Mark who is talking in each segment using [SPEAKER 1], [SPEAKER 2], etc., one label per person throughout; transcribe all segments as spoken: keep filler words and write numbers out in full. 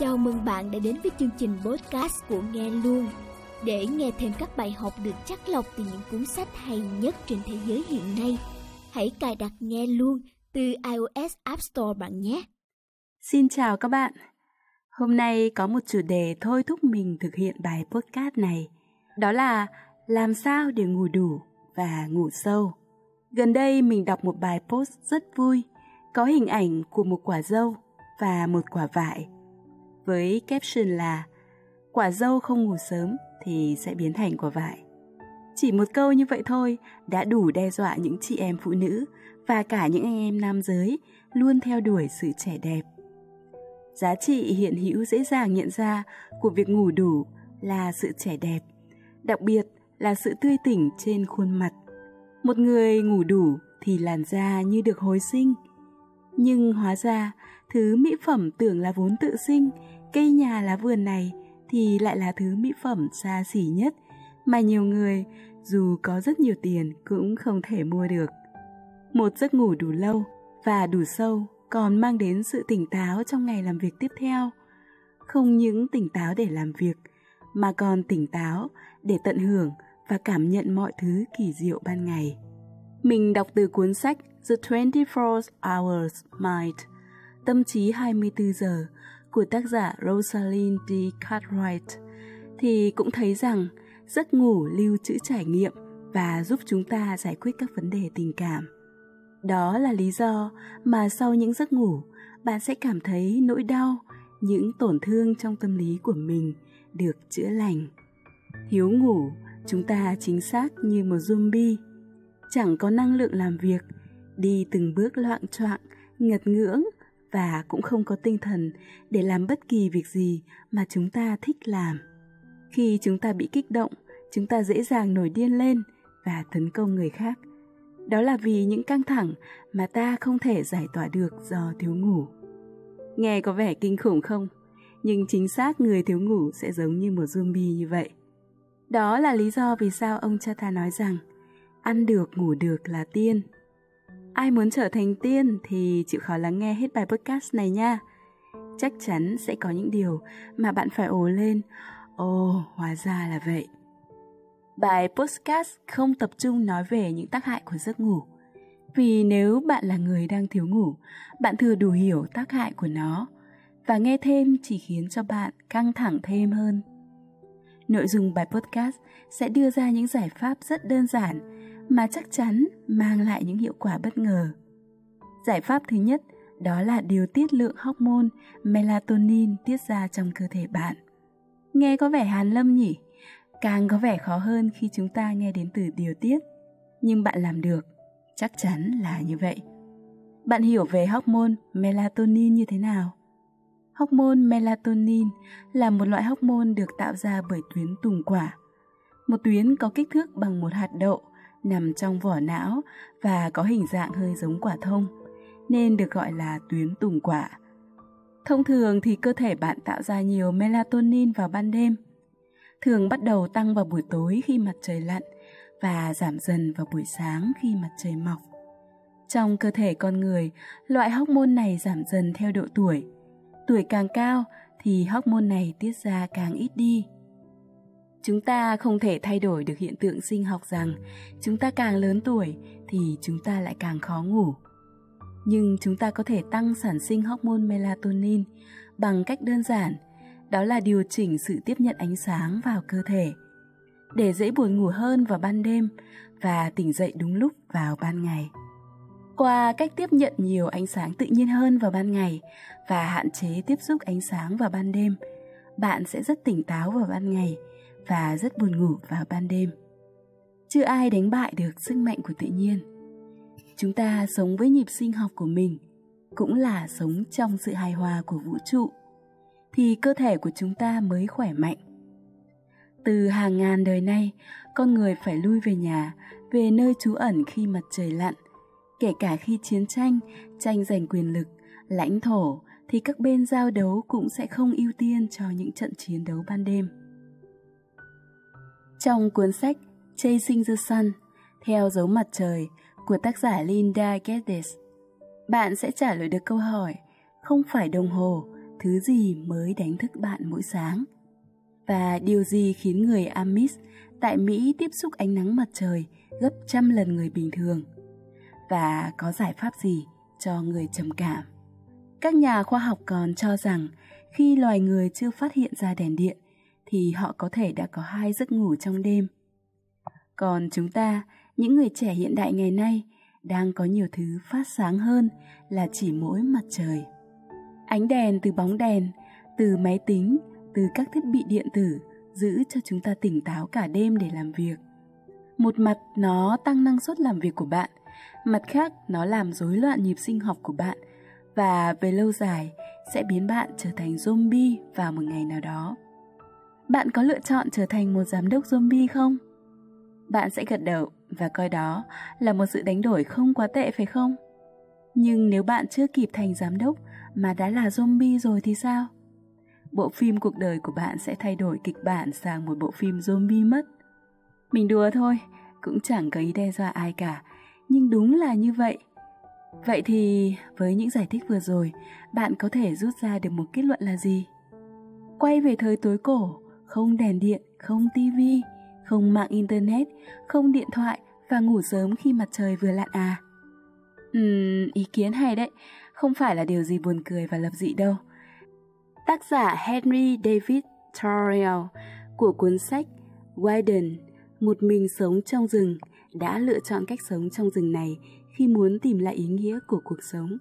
[SPEAKER 1] Chào mừng bạn đã đến với chương trình podcast của Nghe Luôn. Để nghe thêm các bài học được chắt lọc từ những cuốn sách hay nhất trên thế giới hiện nay, hãy cài đặt Nghe Luôn từ iOS App Store bạn nhé.
[SPEAKER 2] Xin chào các bạn. Hôm nay có một chủ đề thôi thúc mình thực hiện bài podcast này. Đó là làm sao để ngủ đủ và ngủ sâu. Gần đây mình đọc một bài post rất vui, có hình ảnh của một quả dâu và một quả vải. Với caption là quả dâu không ngủ sớm thì sẽ biến thành quả vải. Chỉ một câu như vậy thôi đã đủ đe dọa những chị em phụ nữ và cả những anh em nam giới luôn theo đuổi sự trẻ đẹp. Giá trị hiện hữu dễ dàng nhận ra của việc ngủ đủ là sự trẻ đẹp, đặc biệt là sự tươi tỉnh trên khuôn mặt. Một người ngủ đủ thì làn da như được hồi sinh. Nhưng hóa ra, thứ mỹ phẩm tưởng là vốn tự sinh, cây nhà lá vườn này thì lại là thứ mỹ phẩm xa xỉ nhất mà nhiều người dù có rất nhiều tiền cũng không thể mua được. Một giấc ngủ đủ lâu và đủ sâu còn mang đến sự tỉnh táo trong ngày làm việc tiếp theo. Không những tỉnh táo để làm việc, mà còn tỉnh táo để tận hưởng và cảm nhận mọi thứ kỳ diệu ban ngày. Mình đọc từ cuốn sách The twenty-four hours Mind, Tâm trí hai mươi tư giờ của tác giả Rosalind D. Cartwright, thì cũng thấy rằng giấc ngủ lưu trữ trải nghiệm và giúp chúng ta giải quyết các vấn đề tình cảm. Đó là lý do mà sau những giấc ngủ, bạn sẽ cảm thấy nỗi đau, những tổn thương trong tâm lý của mình được chữa lành. Thiếu ngủ, chúng ta chính xác như một zombie, chẳng có năng lượng làm việc, đi từng bước loạng choạng, ngật ngưỡng và cũng không có tinh thần để làm bất kỳ việc gì mà chúng ta thích làm. Khi chúng ta bị kích động, chúng ta dễ dàng nổi điên lên và tấn công người khác. Đó là vì những căng thẳng mà ta không thể giải tỏa được do thiếu ngủ. Nghe có vẻ kinh khủng không? Nhưng chính xác người thiếu ngủ sẽ giống như một zombie như vậy. Đó là lý do vì sao ông cha ta nói rằng ăn được ngủ được là tiên. Ai muốn trở thành tiên thì chịu khó lắng nghe hết bài podcast này nha. Chắc chắn sẽ có những điều mà bạn phải ồ lên. Ồ, hóa ra là vậy. Bài podcast không tập trung nói về những tác hại của giấc ngủ. Vì nếu bạn là người đang thiếu ngủ, bạn thừa đủ hiểu tác hại của nó, và nghe thêm chỉ khiến cho bạn căng thẳng thêm hơn. Nội dung bài podcast sẽ đưa ra những giải pháp rất đơn giản mà chắc chắn mang lại những hiệu quả bất ngờ. Giải pháp thứ nhất đó là điều tiết lượng hormone melatonin tiết ra trong cơ thể bạn. Nghe có vẻ hàn lâm nhỉ? Càng có vẻ khó hơn khi chúng ta nghe đến từ điều tiết. Nhưng bạn làm được, chắc chắn là như vậy. Bạn hiểu về hormone melatonin như thế nào? Hormone melatonin là một loại hormone được tạo ra bởi tuyến tùng quả. Một tuyến có kích thước bằng một hạt đậu, nằm trong vỏ não và có hình dạng hơi giống quả thông, nên được gọi là tuyến tùng quả. Thông thường thì cơ thể bạn tạo ra nhiều melatonin vào ban đêm, thường bắt đầu tăng vào buổi tối khi mặt trời lặn và giảm dần vào buổi sáng khi mặt trời mọc. Trong cơ thể con người, loại hormone này giảm dần theo độ tuổi. Tuổi càng cao thì hormone này tiết ra càng ít đi. Chúng ta không thể thay đổi được hiện tượng sinh học rằng chúng ta càng lớn tuổi thì chúng ta lại càng khó ngủ. Nhưng chúng ta có thể tăng sản sinh hormone melatonin bằng cách đơn giản, đó là điều chỉnh sự tiếp nhận ánh sáng vào cơ thể, để dễ buồn ngủ hơn vào ban đêm và tỉnh dậy đúng lúc vào ban ngày. Qua cách tiếp nhận nhiều ánh sáng tự nhiên hơn vào ban ngày và hạn chế tiếp xúc ánh sáng vào ban đêm, bạn sẽ rất tỉnh táo vào ban ngày và rất buồn ngủ vào ban đêm. Chưa ai đánh bại được sức mạnh của tự nhiên. Chúng ta sống với nhịp sinh học của mình, cũng là sống trong sự hài hòa của vũ trụ, thì cơ thể của chúng ta mới khỏe mạnh. Từ hàng ngàn đời nay, con người phải lui về nhà, về nơi trú ẩn khi mặt trời lặn. Kể cả khi chiến tranh, tranh giành quyền lực, lãnh thổ, thì các bên giao đấu cũng sẽ không ưu tiên cho những trận chiến đấu ban đêm. Trong cuốn sách Chasing the Sun, Theo dấu mặt trời của tác giả Linda Geddes, bạn sẽ trả lời được câu hỏi không phải đồng hồ, thứ gì mới đánh thức bạn mỗi sáng? Và điều gì khiến người Amish tại Mỹ tiếp xúc ánh nắng mặt trời gấp trăm lần người bình thường? Và có giải pháp gì cho người trầm cảm? Các nhà khoa học còn cho rằng khi loài người chưa phát hiện ra đèn điện thì họ có thể đã có hai giấc ngủ trong đêm. Còn chúng ta, những người trẻ hiện đại ngày nay, đang có nhiều thứ phát sáng hơn là chỉ mỗi mặt trời. Ánh đèn từ bóng đèn, từ máy tính, từ các thiết bị điện tử giữ cho chúng ta tỉnh táo cả đêm để làm việc. Một mặt nó tăng năng suất làm việc của bạn, mặt khác nó làm rối loạn nhịp sinh học của bạn và về lâu dài sẽ biến bạn trở thành zombie vào một ngày nào đó. Bạn có lựa chọn trở thành một giám đốc zombie không? Bạn sẽ gật đầu và coi đó là một sự đánh đổi không quá tệ phải không? Nhưng nếu bạn chưa kịp thành giám đốc mà đã là zombie rồi thì sao? Bộ phim cuộc đời của bạn sẽ thay đổi kịch bản sang một bộ phim zombie mất. Mình đùa thôi, cũng chẳng có ý đe dọa ai cả, nhưng đúng là như vậy. Vậy thì với những giải thích vừa rồi, bạn có thể rút ra được một kết luận là gì? Quay về thời tối cổ, không đèn điện, không tivi, không mạng internet, không điện thoại và ngủ sớm khi mặt trời vừa lặn à? Ừm, ý kiến hay đấy, không phải là điều gì buồn cười và lập dị đâu. Tác giả Henry David Thoreau của cuốn sách Wild, Một mình sống trong rừng, đã lựa chọn cách sống trong rừng này khi muốn tìm lại ý nghĩa của cuộc sống.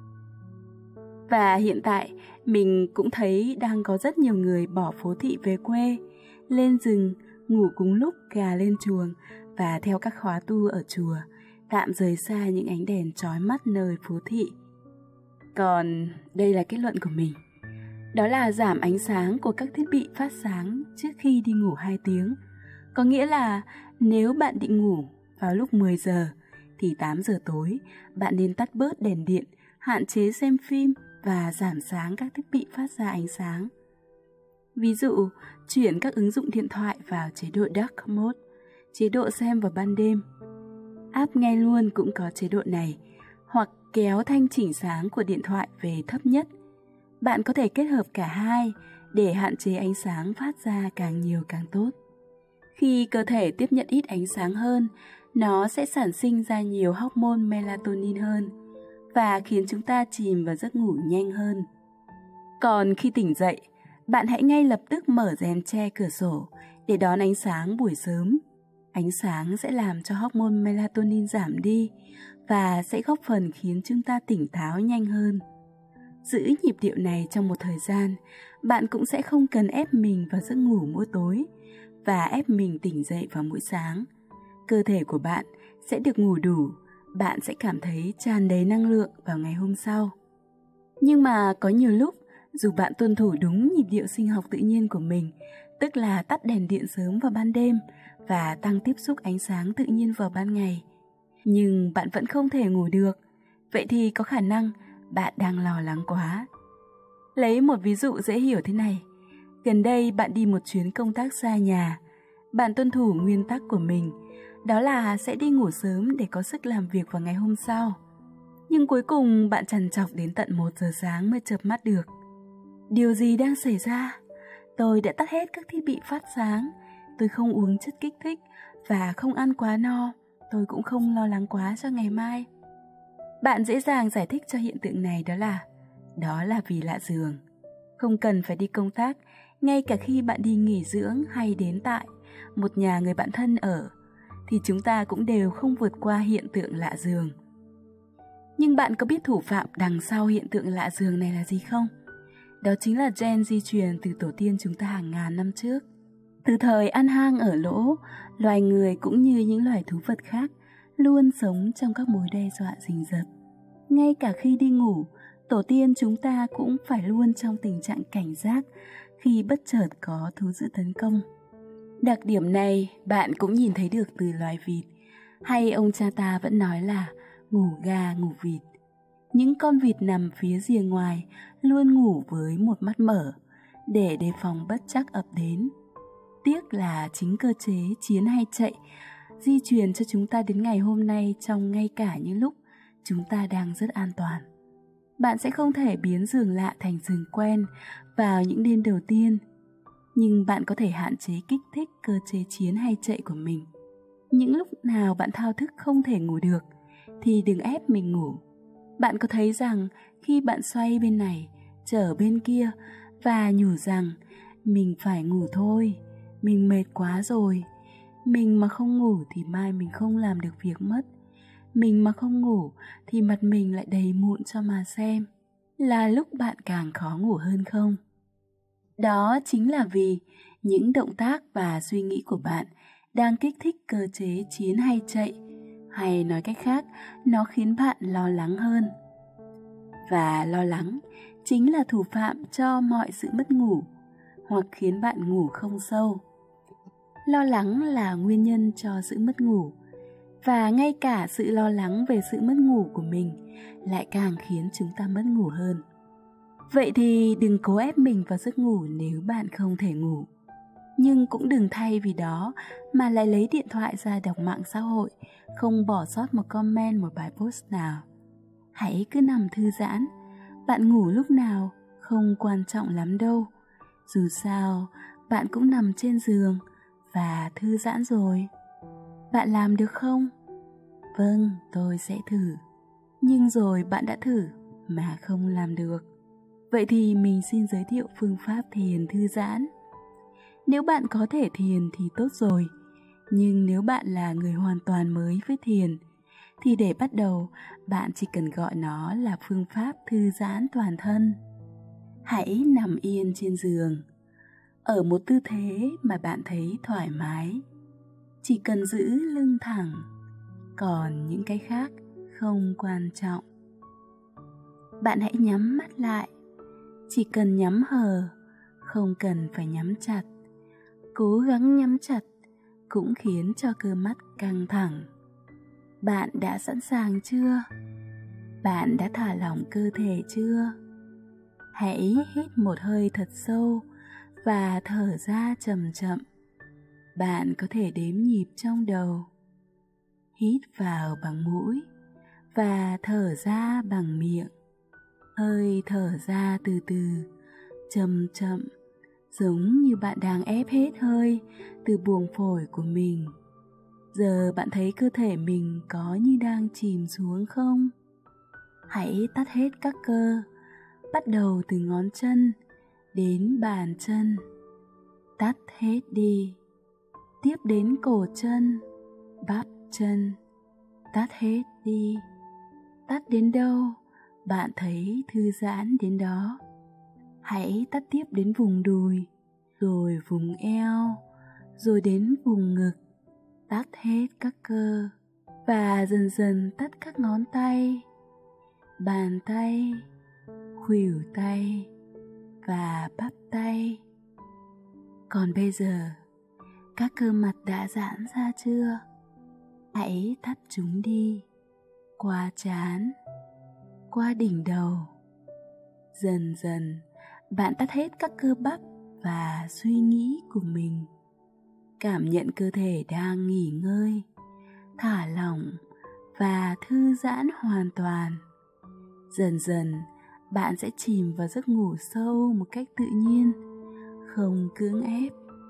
[SPEAKER 2] Và hiện tại, mình cũng thấy đang có rất nhiều người bỏ phố thị về quê, lên rừng, ngủ cùng lúc gà lên chuồng và theo các khóa tu ở chùa, tạm rời xa những ánh đèn chói mắt nơi phố thị. Còn đây là kết luận của mình. Đó là giảm ánh sáng của các thiết bị phát sáng trước khi đi ngủ hai tiếng. Có nghĩa là nếu bạn định ngủ vào lúc mười giờ thì tám giờ tối bạn nên tắt bớt đèn điện, hạn chế xem phim và giảm sáng các thiết bị phát ra ánh sáng. Ví dụ, chuyển các ứng dụng điện thoại vào chế độ Dark Mode, chế độ xem vào ban đêm. App Nghe Luôn cũng có chế độ này, hoặc kéo thanh chỉnh sáng của điện thoại về thấp nhất. Bạn có thể kết hợp cả hai để hạn chế ánh sáng phát ra càng nhiều càng tốt. Khi cơ thể tiếp nhận ít ánh sáng hơn, nó sẽ sản sinh ra nhiều hormone melatonin hơn và khiến chúng ta chìm vào giấc ngủ nhanh hơn. Còn khi tỉnh dậy, bạn hãy ngay lập tức mở rèm che cửa sổ để đón ánh sáng buổi sớm. Ánh sáng sẽ làm cho hormone melatonin giảm đi và sẽ góp phần khiến chúng ta tỉnh táo nhanh hơn. Giữ nhịp điệu này trong một thời gian, bạn cũng sẽ không cần ép mình vào giấc ngủ mỗi tối và ép mình tỉnh dậy vào mỗi sáng. Cơ thể của bạn sẽ được ngủ đủ, bạn sẽ cảm thấy tràn đầy năng lượng vào ngày hôm sau. Nhưng mà có nhiều lúc, dù bạn tuân thủ đúng nhịp điệu sinh học tự nhiên của mình, tức là tắt đèn điện sớm vào ban đêm và tăng tiếp xúc ánh sáng tự nhiên vào ban ngày, nhưng bạn vẫn không thể ngủ được, vậy thì có khả năng bạn đang lo lắng quá. Lấy một ví dụ dễ hiểu thế này. Gần đây bạn đi một chuyến công tác xa nhà. Bạn tuân thủ nguyên tắc của mình, đó là sẽ đi ngủ sớm để có sức làm việc vào ngày hôm sau. Nhưng cuối cùng bạn trằn trọc đến tận một giờ sáng mới chợp mắt được. Điều gì đang xảy ra? Tôi đã tắt hết các thiết bị phát sáng, tôi không uống chất kích thích và không ăn quá no, tôi cũng không lo lắng quá cho ngày mai. Bạn dễ dàng giải thích cho hiện tượng này đó là Đó là vì lạ giường. Không cần phải đi công tác, ngay cả khi bạn đi nghỉ dưỡng hay đến tại một nhà người bạn thân ở, thì chúng ta cũng đều không vượt qua hiện tượng lạ giường. Nhưng bạn có biết thủ phạm đằng sau hiện tượng lạ giường này là gì không? Đó chính là gen di truyền từ tổ tiên chúng ta hàng ngàn năm trước. Từ thời ăn hang ở lỗ, loài người cũng như những loài thú vật khác luôn sống trong các mối đe dọa rình rập. Ngay cả khi đi ngủ, tổ tiên chúng ta cũng phải luôn trong tình trạng cảnh giác khi bất chợt có thú dữ tấn công. Đặc điểm này bạn cũng nhìn thấy được từ loài vịt, hay ông cha ta vẫn nói là ngủ gà ngủ vịt. Những con vịt nằm phía rìa ngoài luôn ngủ với một mắt mở để đề phòng bất trắc ập đến. Tiếc là chính cơ chế chiến hay chạy di truyền cho chúng ta đến ngày hôm nay trong ngay cả những lúc chúng ta đang rất an toàn. Bạn sẽ không thể biến giường lạ thành giường quen vào những đêm đầu tiên, nhưng bạn có thể hạn chế kích thích cơ chế chiến hay chạy của mình. Những lúc nào bạn thao thức không thể ngủ được thì đừng ép mình ngủ. Bạn có thấy rằng khi bạn xoay bên này, trở bên kia và nhủ rằng mình phải ngủ thôi, mình mệt quá rồi, mình mà không ngủ thì mai mình không làm được việc mất, mình mà không ngủ thì mặt mình lại đầy mụn cho mà xem, là lúc bạn càng khó ngủ hơn không? Đó chính là vì những động tác và suy nghĩ của bạn đang kích thích cơ chế chiến hay chạy, hay nói cách khác, nó khiến bạn lo lắng hơn. Và lo lắng chính là thủ phạm cho mọi sự mất ngủ, hoặc khiến bạn ngủ không sâu. Lo lắng là nguyên nhân cho sự mất ngủ, và ngay cả sự lo lắng về sự mất ngủ của mình lại càng khiến chúng ta mất ngủ hơn. Vậy thì đừng cố ép mình vào giấc ngủ nếu bạn không thể ngủ. Nhưng cũng đừng thay vì đó mà lại lấy điện thoại ra đọc mạng xã hội, không bỏ sót một comment, một bài post nào. Hãy cứ nằm thư giãn. Bạn ngủ lúc nào không quan trọng lắm đâu. Dù sao, bạn cũng nằm trên giường và thư giãn rồi. Bạn làm được không? Vâng, tôi sẽ thử. Nhưng rồi bạn đã thử mà không làm được. Vậy thì mình xin giới thiệu phương pháp thiền thư giãn. Nếu bạn có thể thiền thì tốt rồi. Nhưng nếu bạn là người hoàn toàn mới với thiền, thì để bắt đầu, bạn chỉ cần gọi nó là phương pháp thư giãn toàn thân. Hãy nằm yên trên giường, ở một tư thế mà bạn thấy thoải mái. Chỉ cần giữ lưng thẳng, còn những cái khác không quan trọng. Bạn hãy nhắm mắt lại, chỉ cần nhắm hờ, không cần phải nhắm chặt. Cố gắng nhắm chặt cũng khiến cho cơ mắt căng thẳng. Bạn đã sẵn sàng chưa? Bạn đã thả lỏng cơ thể chưa? Hãy hít một hơi thật sâu và thở ra chậm chậm. Bạn có thể đếm nhịp trong đầu. Hít vào bằng mũi và thở ra bằng miệng. Hơi thở ra từ từ, chậm chậm, giống như bạn đang ép hết hơi từ buồng phổi của mình. Giờ bạn thấy cơ thể mình có như đang chìm xuống không? Hãy tắt hết các cơ, bắt đầu từ ngón chân đến bàn chân. Tắt hết đi. Tiếp đến cổ chân, bắp chân. Tắt hết đi. Tắt đến đâu, bạn thấy thư giãn đến đó. Hãy tắt tiếp đến vùng đùi, rồi vùng eo, rồi đến vùng ngực. Tắt hết các cơ và dần dần tắt các ngón tay, bàn tay, khuỷu tay và bắp tay. Còn bây giờ, các cơ mặt đã giãn ra chưa? Hãy tắt chúng đi, qua trán, qua đỉnh đầu. Dần dần, bạn tắt hết các cơ bắp và suy nghĩ của mình. Cảm nhận cơ thể đang nghỉ ngơi, thả lỏng và thư giãn hoàn toàn. Dần dần, bạn sẽ chìm vào giấc ngủ sâu một cách tự nhiên, không cưỡng ép.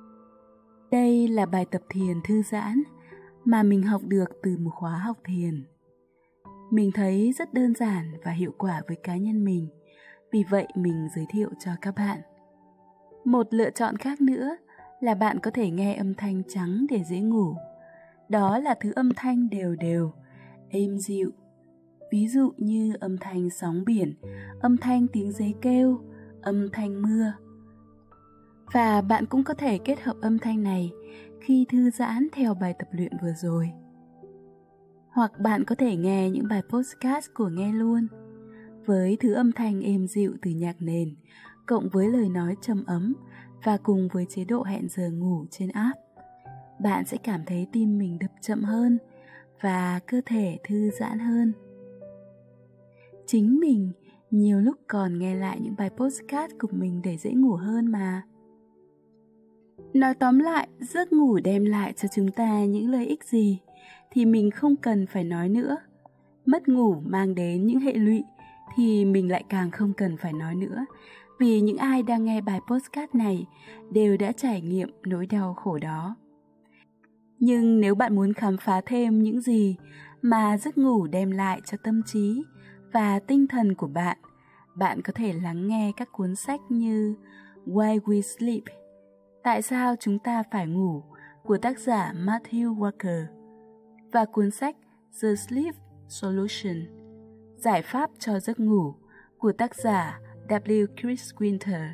[SPEAKER 2] Đây là bài tập thiền thư giãn mà mình học được từ một khóa học thiền. Mình thấy rất đơn giản và hiệu quả với cá nhân mình, vì vậy mình giới thiệu cho các bạn. Một lựa chọn khác nữa là bạn có thể nghe âm thanh trắng để dễ ngủ. Đó là thứ âm thanh đều đều, êm dịu. Ví dụ như âm thanh sóng biển, âm thanh tiếng dế kêu, âm thanh mưa. Và bạn cũng có thể kết hợp âm thanh này khi thư giãn theo bài tập luyện vừa rồi. Hoặc bạn có thể nghe những bài podcast của Nghe Luôn, với thứ âm thanh êm dịu từ nhạc nền, cộng với lời nói trầm ấm và cùng với chế độ hẹn giờ ngủ trên app. Bạn sẽ cảm thấy tim mình đập chậm hơn và cơ thể thư giãn hơn. Chính mình nhiều lúc còn nghe lại những bài podcast của mình để dễ ngủ hơn mà. Nói tóm lại, giấc ngủ đem lại cho chúng ta những lợi ích gì thì mình không cần phải nói nữa. Mất ngủ mang đến những hệ lụy thì mình lại càng không cần phải nói nữa, vì những ai đang nghe bài podcast này đều đã trải nghiệm nỗi đau khổ đó. Nhưng nếu bạn muốn khám phá thêm những gì mà giấc ngủ đem lại cho tâm trí và tinh thần của bạn, bạn có thể lắng nghe các cuốn sách như Why We Sleep, Tại sao chúng ta phải ngủ của tác giả Matthew Walker, và cuốn sách The Sleep Solution, Giải pháp cho giấc ngủ của tác giả W. Chris Winter.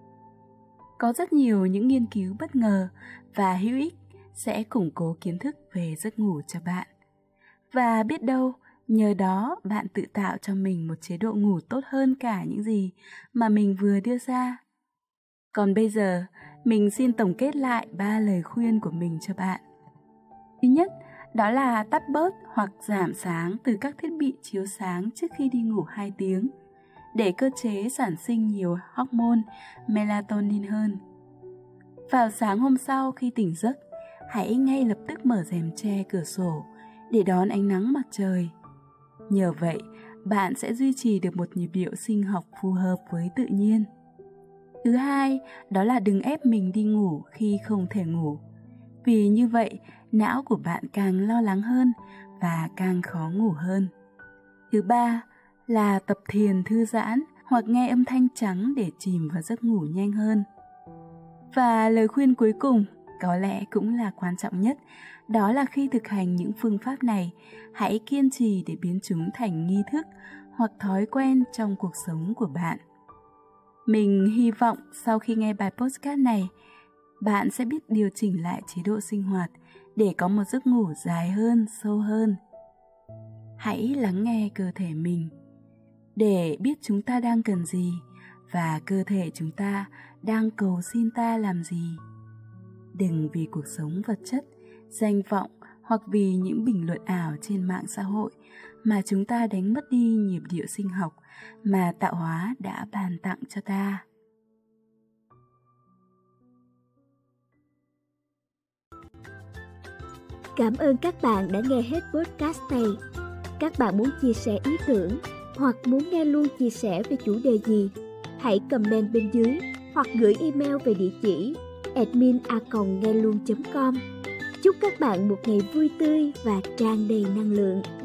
[SPEAKER 2] Có rất nhiều những nghiên cứu bất ngờ và hữu ích sẽ củng cố kiến thức về giấc ngủ cho bạn. Và biết đâu, nhờ đó bạn tự tạo cho mình một chế độ ngủ tốt hơn cả những gì mà mình vừa đưa ra. Còn bây giờ, mình xin tổng kết lại ba lời khuyên của mình cho bạn. Thứ nhất, đó là tắt bớt hoặc giảm sáng từ các thiết bị chiếu sáng trước khi đi ngủ hai tiếng, để cơ chế sản sinh nhiều hormone melatonin hơn. Vào sáng hôm sau khi tỉnh giấc, hãy ngay lập tức mở rèm che cửa sổ để đón ánh nắng mặt trời. Nhờ vậy, bạn sẽ duy trì được một nhịp điệu sinh học phù hợp với tự nhiên. Thứ hai, đó là đừng ép mình đi ngủ khi không thể ngủ. Vì như vậy, não của bạn càng lo lắng hơn và càng khó ngủ hơn. Thứ ba, là tập thiền thư giãn hoặc nghe âm thanh trắng để chìm vào giấc ngủ nhanh hơn. Và lời khuyên cuối cùng, có lẽ cũng là quan trọng nhất, đó là khi thực hành những phương pháp này, hãy kiên trì để biến chúng thành nghi thức hoặc thói quen trong cuộc sống của bạn. Mình hy vọng sau khi nghe bài podcast này, bạn sẽ biết điều chỉnh lại chế độ sinh hoạt để có một giấc ngủ dài hơn, sâu hơn. Hãy lắng nghe cơ thể mình để biết chúng ta đang cần gì và cơ thể chúng ta đang cầu xin ta làm gì. Đừng vì cuộc sống vật chất, danh vọng hoặc vì những bình luận ảo trên mạng xã hội mà chúng ta đánh mất đi nhịp điệu sinh học mà tạo hóa đã ban tặng cho ta.
[SPEAKER 1] Cảm ơn các bạn đã nghe hết podcast này. Các bạn muốn chia sẻ ý tưởng hoặc muốn nghe luôn chia sẻ về chủ đề gì, hãy comment bên dưới hoặc gửi email về địa chỉ admin a còng nghe luôn chấm com. Chúc các bạn một ngày vui tươi và tràn đầy năng lượng.